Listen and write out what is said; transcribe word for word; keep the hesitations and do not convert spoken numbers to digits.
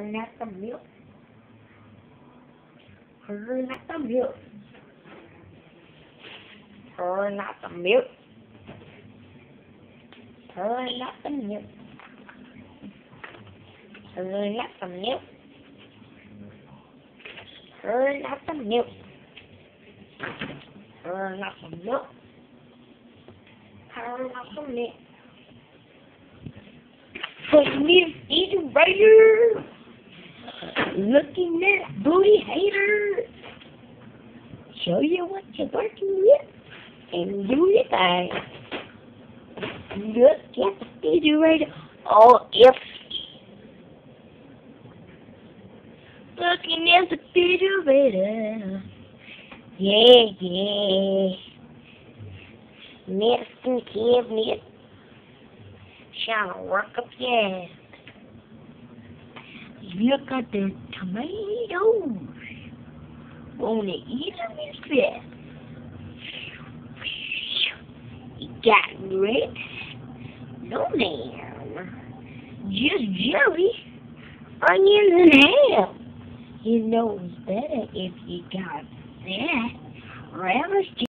Turn out the milk. Turn out the milk. Turn out the milk. Turn out the milk. Turn out the milk. Turn out the milk. Turn out the milk. Turn out the milk. Put me in right here. Looking at booty hater. Show you what you're working with and do your thing. Look at the refrigerator. Oh, if looking at the refrigerator. Yeah, yeah. Medicine cabinet. Trying to work up your ass. Look at the tomatoes. Wanna eat them instead? You got grapes? No, ma'am. Just jelly, onions, and ham. You know it's better if you got that. Relish.